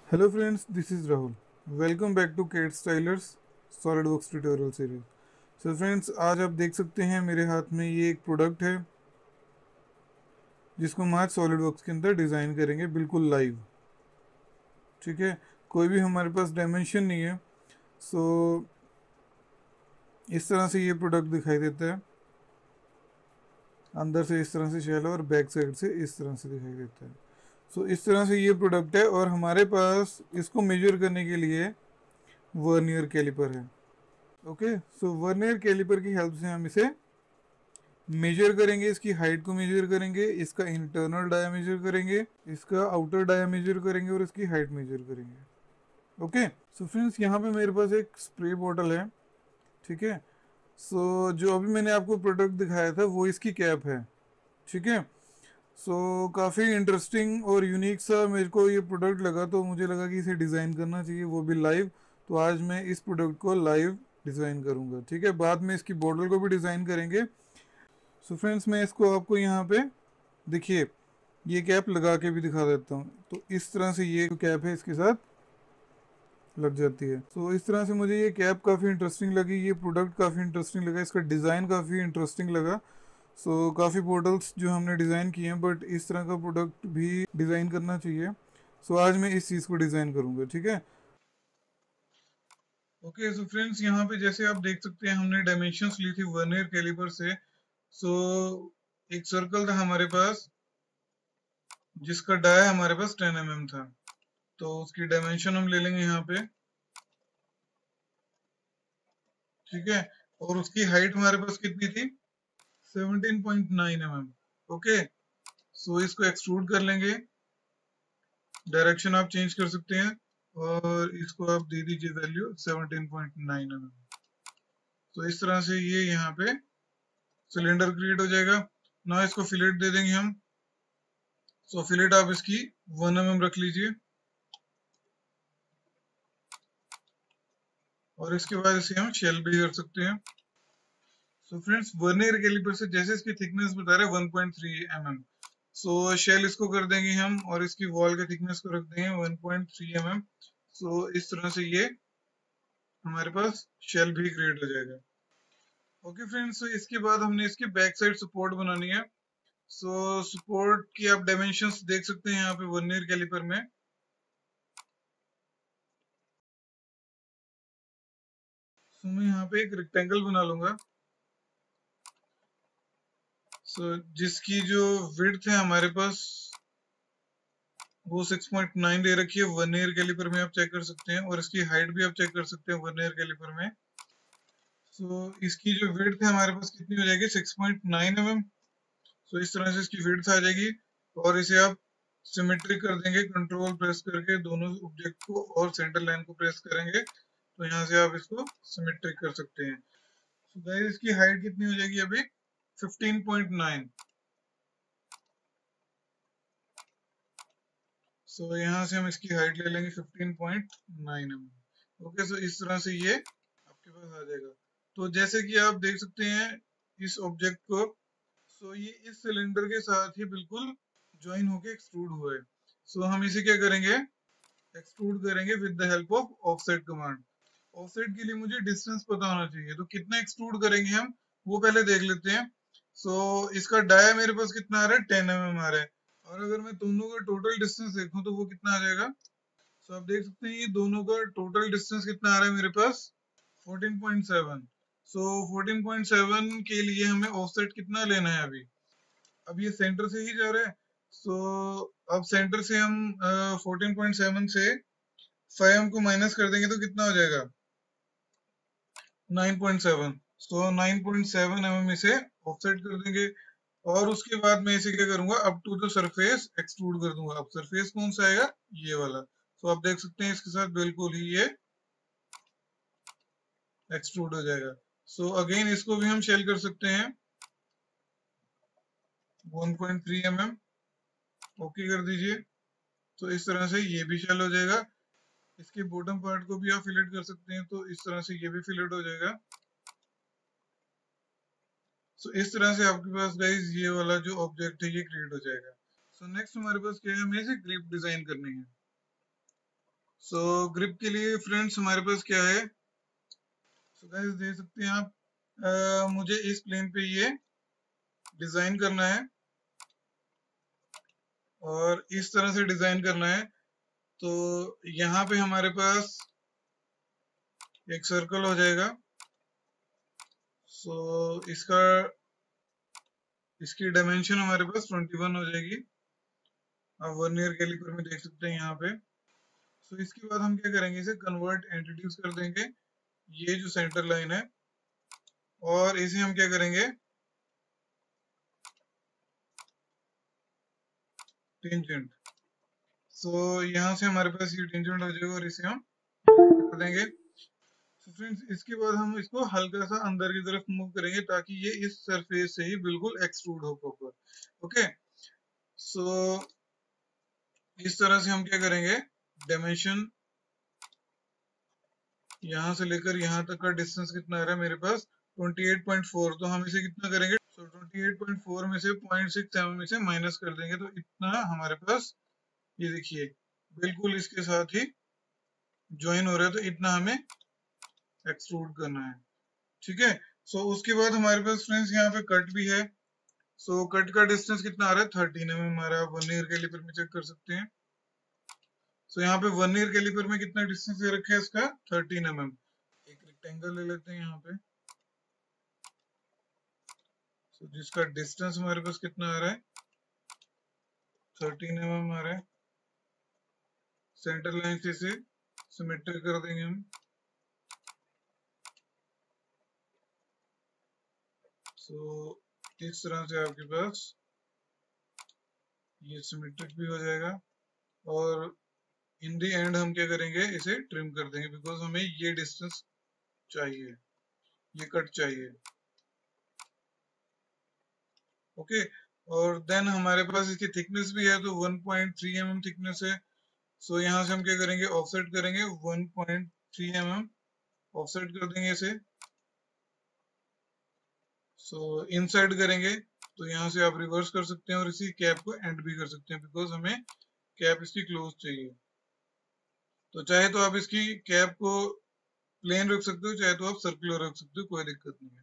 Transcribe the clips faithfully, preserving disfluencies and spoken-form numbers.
Hello friends, this is Rahul. Welcome back to Cat Stylers SolidWorks tutorial series. So friends, आज आप देख सकते हैं मेरे हाथ में ये एक प्रोडक्ट है जिसको हम आज SolidWorks के अंदर डिज़ाइन करेंगे बिल्कुल लाइव। ठीक है, कोई भी हमारे पास डायमेंशन नहीं है। सो इस तरह से ये प्रोडक्ट दिखाई देता है। अंदर से इस तरह से शेल और बैक साइड से इस तरह से दिखाई देता है। सो so, इस तरह से ये प्रोडक्ट है और हमारे पास इसको मेजर करने के लिए वर्नियर कैलिपर है। ओके, सो वर्नियर कैलिपर की हेल्प से हम इसे मेजर करेंगे। इसकी हाइट को मेजर करेंगे, इसका इंटरनल डाया मेजर करेंगे, इसका आउटर डाया मेजर करेंगे और इसकी हाइट मेजर करेंगे। ओके, सो फ्रेंड्स, यहाँ पे मेरे पास एक स्प्रे बॉटल है। ठीक है, सो so, जो अभी मैंने आपको प्रोडक्ट दिखाया था वो इसकी कैप है। ठीक है, सो so, काफ़ी इंटरेस्टिंग और यूनिक सा मेरे को ये प्रोडक्ट लगा, तो मुझे लगा कि इसे डिज़ाइन करना चाहिए, वो भी लाइव। तो आज मैं इस प्रोडक्ट को लाइव डिज़ाइन करूँगा। ठीक है, बाद में इसकी बॉटल को भी डिज़ाइन करेंगे। सो so फ्रेंड्स, मैं इसको आपको यहाँ पे देखिए ये कैप लगा के भी दिखा देता हूँ। तो इस तरह से ये कैप है इसके साथ लग जाती है। सो so, इस तरह से मुझे ये कैप काफ़ी इंटरेस्टिंग लगी, ये प्रोडक्ट काफ़ी इंटरेस्टिंग लगा, इसका डिज़ाइन काफ़ी इंटरेस्टिंग लगा। सो so, काफ़ी बॉटल्स जो हमने डिज़ाइन किए हैं, बट इस तरह का प्रोडक्ट भी डिज़ाइन करना चाहिए। सो so, आज मैं इस चीज़ को डिज़ाइन करूँगा। ठीक है, ओके। सो फ्रेंड्स, यहाँ पे जैसे आप देख सकते हैं हमने डायमेंशंस ली थी वर्नियर कैलिपर से। सो so, एक सर्कल था हमारे पास जिसका डाया हमारे पास टेन एम एम था। तो उसकी डायमेंशन हम ले लेंगे यहाँ पे। ठीक है, और उसकी हाइट हमारे पास कितनी थी? Seventeen point nine M M. Okay, so इसको एक्सट्रूड कर लेंगे। डायरेक्शन आप चेंज कर सकते हैं और इसको आप दे दीजिए value seventeen point nine M M. तो इस तरह से ये यहाँ पे सिलेंडर क्रिएट हो जाएगा। ना इसको फिलेट दे देंगे हम। सो फिलेट आप इसकी वन एम एम रख लीजिए और इसके बाद इसे हम शेल भी कर सकते हैं। सो फ्रेंड्स, वर्नियर कैलिपर से जैसे इसकी थिकनेस बता रहे हैं one point three M M. So shell इसको कर देंगे हम और इसकी वॉल के थिकनेस को रख देंगे one point three M M. So इस तरह से ये हमारे पास शेल भी क्रिएट हो जाएगा। ओके फ्रेंड्स, तो इसके बाद हमने इसकी बैक साइड सपोर्ट बनानी है। सो so, सपोर्ट की आप डायमेंशंस देख सकते हैं यहाँ पे वर्नियर कैलिपर में। सो so, मैं यहाँ पे एक रेक्टेंगल बना लूंगा। सो so, जिसकी जो विड्थ है हमारे पास वो सिक्स पॉइंट नाइन दे रखी है वर्नियर कैलिपर में, आप चेक कर सकते हैं। और इसकी हाइट भी आप चेक कर सकते हैं वर्नियर कैलिपर में। सो so, इसकी जो विड्थ है हमारे पास कितनी हो जाएगी? Six point nine M M. So इस तरह से इसकी विड्थ आ जाएगी और इसे आप सिमेट्रिक कर देंगे कंट्रोल प्रेस करके, दोनों ऑब्जेक्ट को और सेंटर लाइन को प्रेस करेंगे तो यहाँ से आप इसको सिमेट्रिक कर सकते हैं। सो so, गाइस, इसकी हाइट कितनी हो जाएगी अभी? Fifteen point nine. So so, यहाँ से हम इसकी हाइट ले लेंगे fifteen point nine M. Okay, so इस तरह से ये आपके पास आ जाएगा। तो जैसे कि आप देख सकते हैं इस ऑब्जेक्ट को, सो so ये इस सिलेंडर के साथ ही बिल्कुल ज्वाइन होके एक्सट्रूड हुआ है। सो so हम इसे क्या करेंगे? एक्सट्रूड करेंगे with the help of offset command. Offset के लिए मुझे डिस्टेंस पता होना चाहिए, तो कितना एक्सट्रूड करेंगे हम वो पहले देख लेते हैं। सो so, इसका डाया मेरे पास कितना आ रहा है? टेन एम एम आ रहा है। और अगर मैं दोनों का टोटल डिस्टेंस देखूं तो वो कितना आ जाएगा? सो so, आप देख सकते हैं ये दोनों का टोटल डिस्टेंस कितना आ रहा है मेरे पास? Fourteen point seven. So fourteen point seven के लिए हमें ऑफसेट कितना लेना है अभी? अब ये सेंटर से ही जा रहा है। सो so, अब सेंटर से हम फोर्टीन पॉइंट सेवन से फाइव को माइनस कर देंगे तो कितना हो जाएगा? Nine point seven. So nine point seven हम इसे ऑफसेट कर देंगे और उसके बाद मैं इसे क्या करूंगा? Up to the surface extrude कर दूंगा। अब सरफेस कौन सा आएगा? ये वाला। सो so, आप देख सकते हैं इसके साथ बिल्कुल ही ये एक्सट्रूड हो जाएगा। सो so, अगेन इसको भी हम शेल कर सकते हैं one point three M M. Okay कर दीजिए। तो इस तरह से ये भी शेल हो जाएगा। इसके बॉटम पार्ट को भी आप फिलेट कर सकते हैं, तो इस तरह से ये भी फिलेट हो जाएगा। सो so, इस तरह से आपके पास गाइस ये वाला जो ऑब्जेक्ट है ये क्रिएट हो जाएगा। सो so, नेक्स्ट हमारे पास क्या है? हमें इसे ग्रिप डिजाइन करनी है। सो ग्रिप के लिए फ्रेंड्स हमारे पास क्या है, सो गाइस देख सकते हैं आप, uh, मुझे इस प्लेन पे ये डिजाइन करना है और इस तरह से डिजाइन करना है। तो यहाँ पे हमारे पास एक सर्कल हो जाएगा। सो इसका इसकी डायमेंशन हमारे पास इक्कीस हो जाएगी, आप वर्नियर कैलिपर में देख सकते हैं यहाँ पे। सो इसके बाद हम क्या करेंगे, इसे कन्वर्ट एंटिटीज कर देंगे, ये जो सेंटर लाइन है, और इसे हम क्या करेंगे, टेंजेंट। सो यहाँ से हमारे पास ये टेंजेंट हो जाएगा और इसे हम कर देंगे। सो फ्रेंड्स इसके बाद हम इसको हल्का सा अंदर की तरफ मूव करेंगे ताकि ये इस सरफेस से ही बिल्कुल एक्सट्रूड हो प्रॉपर। ओके, सो इस तरह से हम क्या करेंगे, डायमेंशन यहाँ से लेकर यहाँ तक का डिस्टेंस कितना आ रहा है मेरे पास अट्ठाईस पॉइंट चार, तो हम इसे कितना करेंगे, सो so, अट्ठाईस पॉइंट चार में से zero point six M M में से माइनस कर देंगे, तो इतना हमारे पास, ये देखिए बिल्कुल इसके साथ ही ज्वाइन हो रहा है, तो इतना हमें एक्सट्रूड करना है। ठीक है, सो so, उसके बाद हमारे पास फ्रेंड्स यहाँ पे कट भी है। सो so, कट का डिस्टेंस कितना आ रहा है, थर्टीन एम एम आ रहा है, आप वर्नियर कैलिपर में चेक कर सकते हैं। सो so, यहाँ पे वर्नियर कैलिपर में कितना डिस्टेंस दे रखा है इसका, थर्टीन एम एम। एक रेक्टेंगल ले लेते हैं यहाँ पे, so, जिसका डिस्टेंस हमारे पास कितना आ रहा है, थर्टीन एम एम आ रहा है। सेंटर लाइन से इसे सिमेट्रिक कर देंगे हम। सो so, इस तरह से आपके पास ये सिमेट्रिक भी हो जाएगा, और इन दी एंड हम क्या करेंगे, इसे ट्रिम कर देंगे, बिकॉज हमें ये डिस्टेंस चाहिए, ये कट चाहिए। ओके, और देन हमारे पास इसकी थिकनेस भी है, तो one point three M M thickness है। सो so, यहाँ से हम क्या करेंगे, ऑफसेट करेंगे, one point three M M offset कर देंगे इसे। सो so, इनसाइड करेंगे, तो यहाँ से आप रिवर्स कर सकते हैं और इसी कैप को एंड भी कर सकते हैं, बिकॉज हमें कैप इसकी क्लोज चाहिए। तो चाहे तो आप इसकी कैप को प्लेन रख सकते हो, चाहे तो आप सर्कुलर रख सकते हो, कोई दिक्कत नहीं है।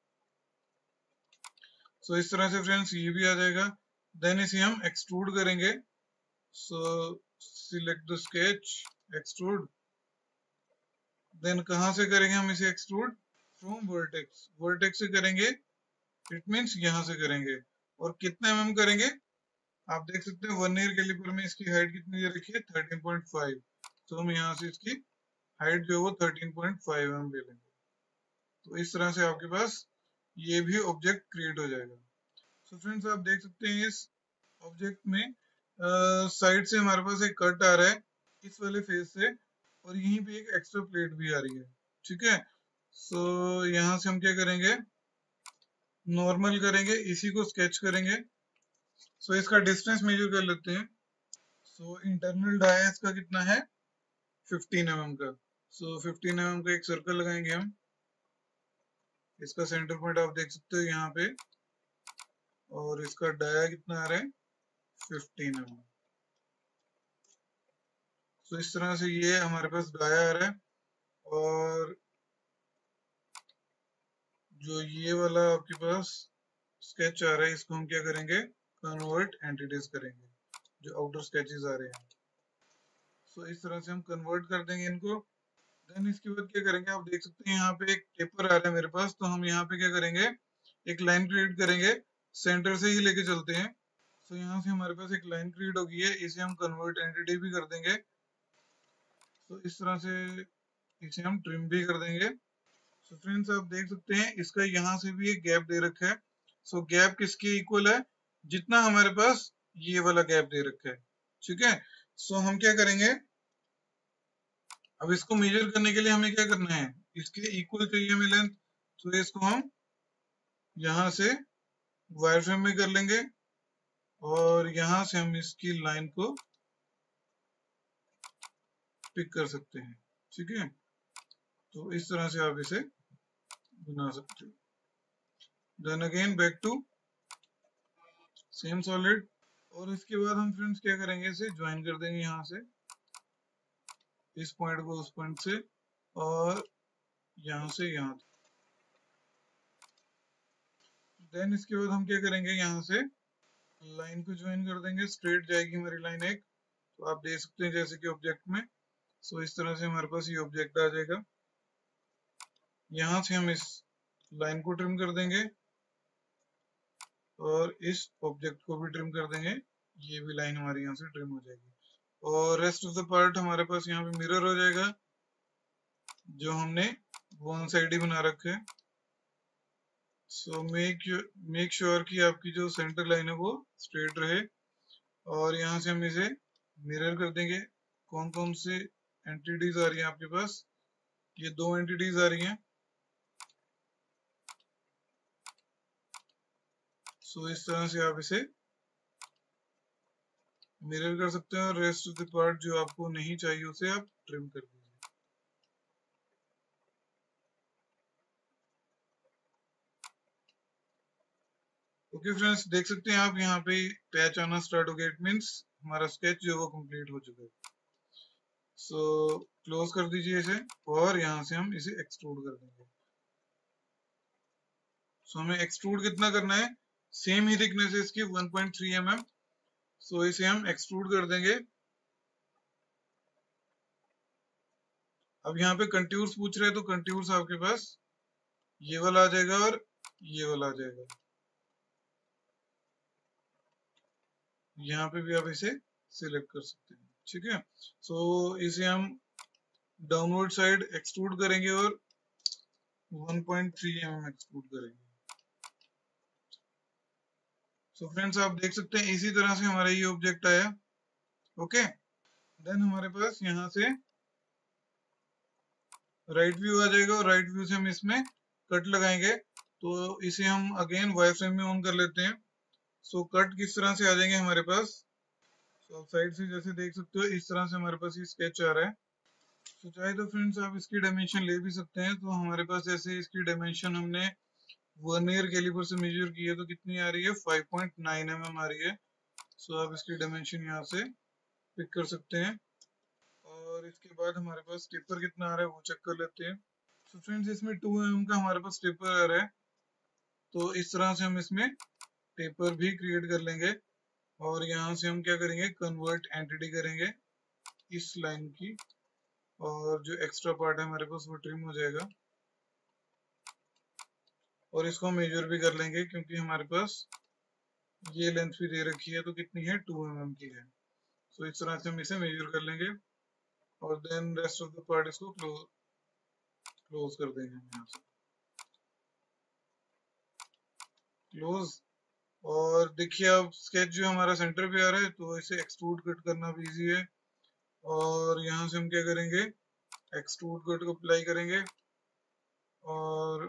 सो so, इस तरह से फ्रेंड्स ये भी आ जाएगा। देन इसे हम एक्सट्रूड करेंगे। So select the sketch, extrude. Then कहाँ से करेंगे हम इसे एक्सट्रूड, फ्रॉम वर्टेक्स, वर्टेक्स से करेंगे, इट मींस यहाँ से करेंगे। और कितने एम एम करेंगे, आप देख सकते हैं वर्नियर कैलिपर में इसकी हाइट कितनी दे रखी है, थर्टीन पॉइंट फाइव। तो हम यहाँ से इसकी हाइट जो है वो थर्टीन पॉइंट फाइव एम ले लेंगे। तो इस तरह से आपके पास ये भी ऑब्जेक्ट क्रिएट हो जाएगा। सो so फ्रेंड्स आप देख सकते हैं इस ऑब्जेक्ट में साइड uh, से हमारे पास एक कट आ रहा है इस वाले फेस से, और यहीं पे एक एक्स्ट्रा प्लेट भी आ रही है। ठीक है, सो so, यहाँ से हम क्या करेंगे, नॉर्मल करेंगे, इसी को स्केच करेंगे। सो so, इसका डिस्टेंस मेजर कर लेते हैं। सो इंटरनल डाया इसका कितना है, फिफ्टीन एम एम का। सो फिफ्टीन एम एम का एक सर्कल लगाएंगे हम, इसका सेंटर पॉइंट आप देख सकते हो यहाँ पे, और इसका डाया कितना आ रहा है, फिफ्टीन एम एम। सो इस तरह से ये हमारे पास डाया आ रहा है, और जो ये वाला आपके पास स्केच आ रहा है, इसको हम क्या करेंगे, कन्वर्ट एंटिटीज करेंगे, जो आउटर स्केचेस आ रहे हैं। सो इस तरह से हम कन्वर्ट कर देंगे इनको। देन इसके बाद क्या करेंगे, आप देख सकते हैं यहाँ पे एक टेपर आ रहा है मेरे पास, तो हम यहाँ पे क्या करेंगे, एक लाइन क्रिएट करेंगे, सेंटर से ही लेके चलते हैं। सो यहाँ से हमारे पास एक लाइन क्रिएट हो गई है, इसे हम कन्वर्ट एंटिटी भी कर देंगे। तो इस तरह से इसे हम ट्रिम भी कर देंगे। सो फ्रेंड्स आप देख सकते हैं इसका यहाँ से भी एक गैप दे रखा है। सो गैप किसके इक्वल है, जितना हमारे पास ये वाला गैप दे रखा है। ठीक है, सो हम क्या करेंगे, अब इसको मेजर करने के लिए हमें क्या करना है, इसके इक्वल चाहिए हमें लेंथ, तो इसको हम यहाँ से वायर फ्रेम में कर लेंगे, और यहाँ से हम इसकी लाइन को पिक कर सकते हैं। ठीक है, तो इस तरह से आप इसे बना सकते हो। Then again back to same solid, और इसके बाद हम फ्रेंड्स क्या करेंगे, इसे ज्वाइन कर देंगे यहाँ से इस पॉइंट को उस पॉइंट से और यहाँ से यहाँ। देन इसके बाद हम क्या करेंगे, यहाँ से लाइन को ज्वाइन कर देंगे, स्ट्रेट जाएगी हमारी लाइन एक। तो आप देख सकते हैं जैसे कि ऑब्जेक्ट में, सो इस तरह से हमारे पास ये ऑब्जेक्ट आ जाएगा। यहाँ से हम इस लाइन को ट्रिम कर देंगे और इस ऑब्जेक्ट को भी ट्रिम कर देंगे, ये भी लाइन हमारी यहाँ से ट्रिम हो जाएगी। और रेस्ट ऑफ द पार्ट हमारे पास यहाँ पे मिरर हो जाएगा, जो हमने वन साइड ही बना रखे है। सो मेक मेक श्योर कि आपकी जो सेंटर लाइन है वो स्ट्रेट रहे। और यहाँ से हम इसे मिरर कर देंगे। कौन कौन से एंटिटीज आ रही है आपके पास, ये दो एंटिटीज आ रही हैं। सो इस तरह से आप इसे मिरर कर सकते हैं और रेस्ट ऑफ द पार्ट जो आपको नहीं चाहिए उसे आप ट्रिम कर दीजिए। ओके फ्रेंड्स, देख सकते हैं आप यहाँ पे पैच आना स्टार्ट हो गया। इट मींस हमारा स्केच जो है वो कंप्लीट हो चुका है। सो क्लोज कर दीजिए इसे और यहाँ से हम इसे एक्सट्रूड कर देंगे। सो so, हमें एक्सट्रूड कितना करना है, सेम ही थिकनेस है इसकी one point three M M. So इसे हम एक्सट्रूड कर देंगे। अब यहाँ पे कंट्यूर्स पूछ रहे हैं, तो कंट्यूर्स आपके पास ये वाला आ जाएगा और ये वाला आ जाएगा। यहाँ पे भी आप इसे सिलेक्ट कर सकते हैं, ठीक है। सो so, इसे हम डाउनवर्ड साइड एक्सट्रूड करेंगे और one point three M M extrude करेंगे। सो so, फ्रेंड्स आप देख सकते हैं इसी तरह से हमारा ये ऑब्जेक्ट आया। ओके, देन हमारे पास यहाँ से राइट व्यू आ जाएगा और राइट व्यू से हम इसमें कट लगाएंगे। तो इसे हम अगेन वाई फ्रेम में ऑन कर लेते हैं। सो so, कट किस तरह से आ जाएंगे हमारे पास, तो साइड से जैसे देख सकते हो इस तरह से हमारे पास ये स्केच आ रहा है। तो so, चाहे तो फ्रेंड्स आप इसकी डायमेंशन ले भी सकते हैं। तो हमारे पास जैसे इसकी डायमेंशन हमने वर्नियर कैलिपर से मेजर की है, तो कितनी आ रही है, five point nine M M आ रही है। सो so, आप इसकी डायमेंशन यहाँ से पिक कर सकते हैं। और इसके बाद हमारे पास टेपर कितना आ रहा है वो चेक कर लेते हैं। तो so, फ्रेंड्स इसमें टू एम एम का हमारे पास टेपर आ रहा है। तो इस तरह से हम इसमें टेपर भी क्रिएट कर लेंगे और यहाँ से हम क्या करेंगे, कन्वर्ट एंटिटी करेंगे इस लाइन की, और जो एक्स्ट्रा पार्ट है हमारे पास वो ट्रिम हो जाएगा। और इसको मेजर भी कर लेंगे क्योंकि हमारे पास ये लेंथ भी दे रखी है, तो कितनी है, टू एम एम की है। सो इस तरह से हम इसे मेजर कर लेंगे और then rest of the part इसको क्लोज क्लोज कर देंगे हम यहाँ से क्लोज। और देखिए अब स्केच जो हमारा सेंटर पे आ रहा है, तो इसे एक्सट्रूड कट करना भी इजी है। और यहाँ से हम क्या करेंगे, एक्सट्रूड कट को अप्लाई करेंगे और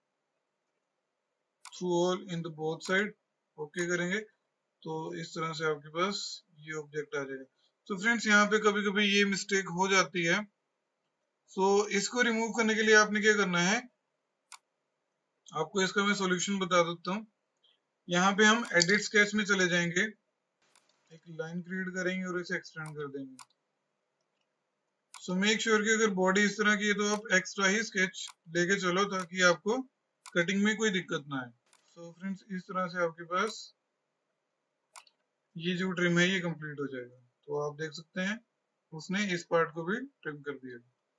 through all in the both side okay करेंगे। तो इस तरह से आपके पास ये ऑब्जेक्ट आ जाएगा। तो फ्रेंड्स यहाँ पे कभी कभी ये मिस्टेक हो जाती है। सो इसको रिमूव करने के लिए आपने क्या करना है, आपको इसका मैं सॉल्यूशन बता देता हूँ। यहाँ पे हम एडिट स्केच में चले जाएंगे, एक लाइन क्रिएट करेंगे और इसे एक्सटेंड कर देंगे। सो मेक श्योर कि अगर बॉडी इस तरह की है तो आप एक्स्ट्रा ही स्केच लेके चलो ताकि आपको कटिंग में कोई दिक्कत ना आए। सो फ्रेंड्स इस तरह से आपके पास ये जो ट्रिम है ये कंप्लीट हो जाएगा। तो आप देख सकते हैं उसने इस पार्ट को भी ट्रिम कर दिया।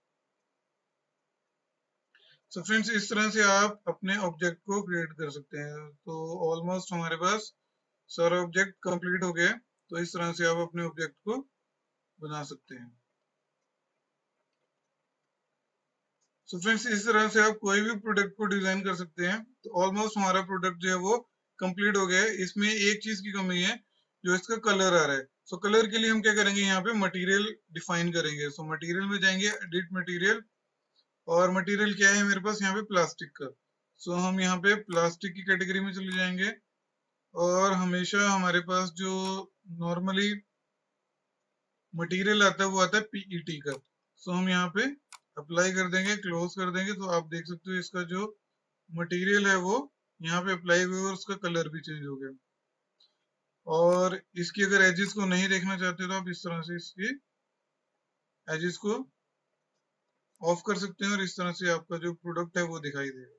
सो so फ्रेंड्स इस तरह से आप अपने ऑब्जेक्ट को क्रिएट कर सकते हैं। तो ऑलमोस्ट हमारे पास सारा ऑब्जेक्ट कंप्लीट हो गया है। तो इस तरह से आप अपने ऑब्जेक्ट को बना सकते हैं। सो so फ्रेंड्स इस तरह से आप कोई भी प्रोडक्ट को डिजाइन कर सकते हैं। तो ऑलमोस्ट हमारा प्रोडक्ट जो है वो कंप्लीट हो गया है। इसमें एक चीज की कमी है, जो इसका कलर आ रहा है। सो so, कलर के लिए हम क्या करेंगे, यहाँ पे मटेरियल डिफाइन करेंगे। सो so, मटेरियल में जाएंगे, एडिट मटेरियल, और मटेरियल क्या है मेरे पास यहाँ पे, प्लास्टिक का। सो so, हम यहाँ पे प्लास्टिक की कैटेगरी में चले जाएंगे और हमेशा हमारे पास जो नॉर्मली मटेरियल आता है वो आता है पीईटी का। सो so, हम यहाँ पे अप्लाई कर देंगे, क्लोज कर देंगे। तो आप देख सकते हो इसका जो मटेरियल है वो यहाँ पे अप्लाई हुआ और उसका कलर भी चेंज हो गया। और इसकी अगर एजेस को नहीं देखना चाहते तो आप इस तरह से इसकी एजेस को ऑफ कर सकते हैं और इस तरह से आपका जो प्रोडक्ट है वो दिखाई देगा।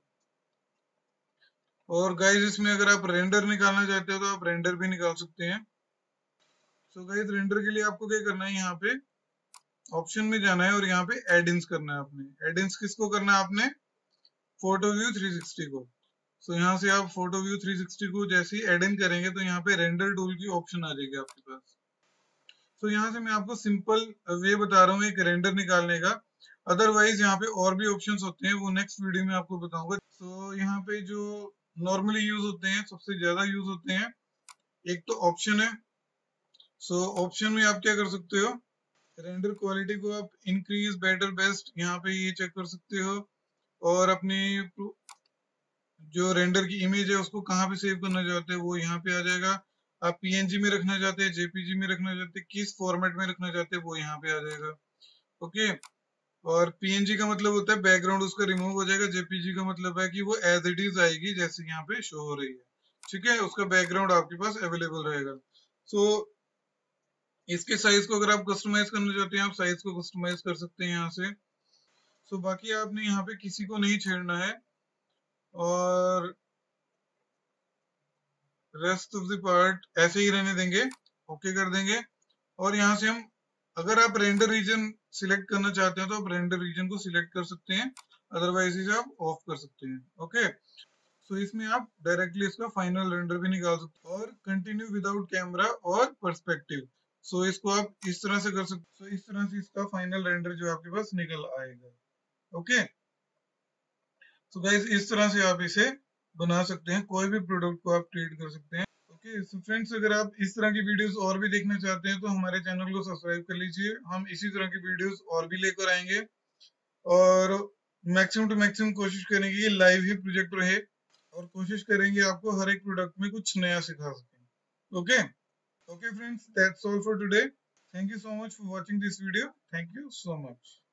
और गाइज इसमें अगर आप रेंडर निकालना चाहते हो तो आप रेंडर भी निकाल सकते हैं। सो गाइज रेंडर के लिए आपको क्या करना है, यहाँ पे ऑप्शन में जाना है और यहाँ पे एड-इन्स करना है आपने। एड-इन्स किसको करना है आपने? फोटो व्यू थ्री सिक्सटी को। सो so, यहाँ से आप फोटो व्यू थ्री सिक्सटी को जैसे ही एड इन करेंगे तो यहाँ पे रेंडर टूल की ऑप्शन आ जाएगी आपके पास। सो so, यहाँ से मैं आपको सिंपल वे बता रहा हूँ एक रेंडर निकालने का। अदरवाइज यहाँ पे और भी ऑप्शंस होते हैं, वो नेक्स्ट वीडियो में आपको बताऊंगा। सो so, यहाँ पे जो नॉर्मली यूज होते हैं, सबसे ज्यादा यूज होते हैं, एक तो ऑप्शन है। सो so, ऑप्शन में आप क्या कर सकते हो, रेंडर क्वालिटी को आप इंक्रीज, बेटर, बेस्ट यहाँ पे ये चेक कर सकते हो। और अपनी जो रेंडर की इमेज है उसको कहाँ पे सेव करना चाहते हैं वो यहाँ पे आ जाएगा। आप पीएनजी में रखना चाहते हैं, जेपीजी में रखना चाहते हैं, किस फॉर्मेट में रखना चाहते हैं वो यहाँ पे आ जाएगा। ओके, और पीएनजी का मतलब होता है बैकग्राउंड उसका रिमूव हो जाएगा, जेपीजी का मतलब है कि वो एज इट इज आएगी जैसे यहाँ पे शो हो रही है। ठीक है, उसका बैकग्राउंड आपके पास अवेलेबल रहेगा। सो so, इसके साइज को अगर आप कस्टमाइज करना चाहते हैं, आप साइज को कस्टमाइज कर सकते हैं यहाँ से। सो so, बाकी आपने यहाँ पे किसी को नहीं छेड़ना है और रेस्ट ऑफ द पार्ट ऐसे ही रहने देंगे, ओके कर देंगे। और यहाँ से हम अगर आप रेंडर रीजन सिलेक्ट करना चाहते हैं तो आप रेंडर रीजन को सिलेक्ट कर सकते हैं, अदरवाइज इसे आप ऑफ कर सकते हैं। ओके, सो इसमें आप डायरेक्टली इसका फाइनल रेंडर भी निकाल सकते हैं। और कंटिन्यू विदाउट कैमरा और पर्सपेक्टिव, सो इसको आप इस तरह से कर सकते हैं। सो इस तरह से इसका फाइनल रेंडर जो आपके पास निकल आएगा। ओके, सो गाइस इस तरह से आप इसे बना सकते हैं, कोई भी प्रोडक्ट को आप क्रिएट कर सकते हैं। ओके, सो फ्रेंड्स अगर आप इस तरह की वीडियोस और भी देखना चाहते हैं तो हमारे चैनल को सब्सक्राइब कर लीजिए। हम इसी तरह की वीडियोस और भी लेकर आएंगे और मैक्सिमम टू मैक्सिमम कोशिश करेंगे कि लाइव ही प्रोजेक्ट रहे और कोशिश करेंगे आपको हर एक प्रोडक्ट में कुछ नया सिखा सकें। Okay okay friends, that's all for today. Thank you so much for watching this video. Thank you so much.